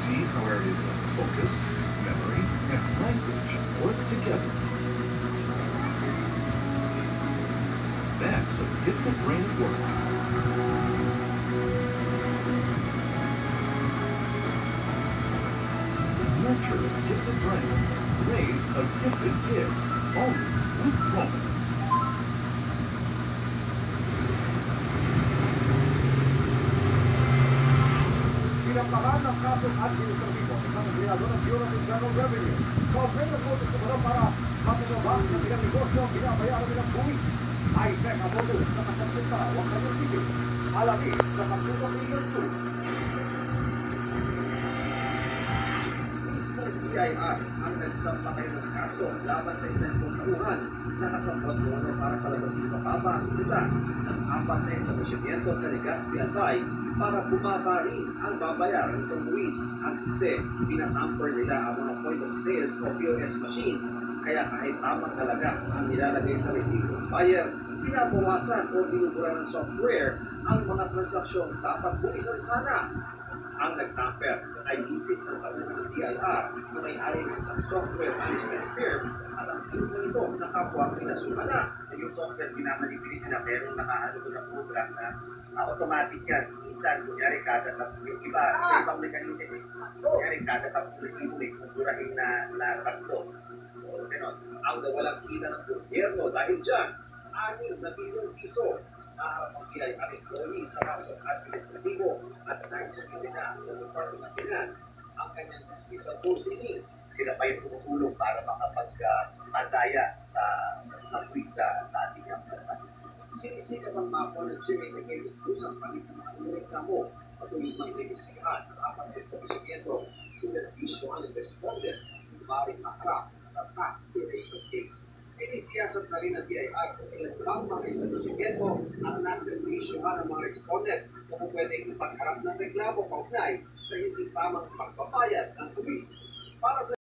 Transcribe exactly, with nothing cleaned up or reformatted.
see how areas of focus, memory, and language work together. That's a different brain at work. Nurture a gifted brain. Raise a gifted kid. Only with Roman. Sinampahan ng kasong administratibo ng Senado ng Bureau of Internal Revenue. Kaugnay ng motus kumara para matulabang ng ilang negosyo ang binabayaran nilang buwis. High-tech ang motus na kasapita huwag kanyang tigil. Alamin sa pagtulong million two. B I R ang nagsampa kayo ng kaso laban sa isang tauhan na kasampot mo para palabasin mababa ang kita ng apat na establishmento sa Legazpi Albay para bumaba rin ang babayaran ng buwis. Ang sistema, pinatamper nila ang mga point of sales o P O S machine, kaya kahit tamang talaga ang nilalagay sa receipt of buyer, pinabawasan o binubura ng software ang mga transaksyong dapat buwisan sana. Ang nagtamper ay isis ng pagdating ng B I R na may-ari ng isang software management firm at ang pinsan ito na kapwa pinasukan na. Yung software pinamanipulate na meron nakaano na program na uh, automatic yan. Minsan, kunyari kada sa yung iba, sa ibang mekanism eh. Kunyari kada sa resibo eh, kundurahin na, na tatlo. So, ganon. Ang nawalang kita ng gobyerno dahil dyan, anim na bilyong piso na ang I R employee sa kasong administratibo at nagsumili na sa Department of Finance ang kanyang dismissal proceedings. Sila pa yung tumutulong para makapag-andaya sa mag-visa sa ating amplata. Sinisika bang mako ng G M A na kayo kusang palit ng mga reklamo patuloy pang negosyahan ng apat na establishmento sinervisyo ang respondents maaaring maharap sa tax evasion case. Sinisiyasat na rin ng B I R kung ilan bang mga establishmento ang naservisyohan ng mga respondent na kung pwedeng ipagharap ng reklamo kaugnay sa hindi tamang pagbabayad ng buwis. Para sa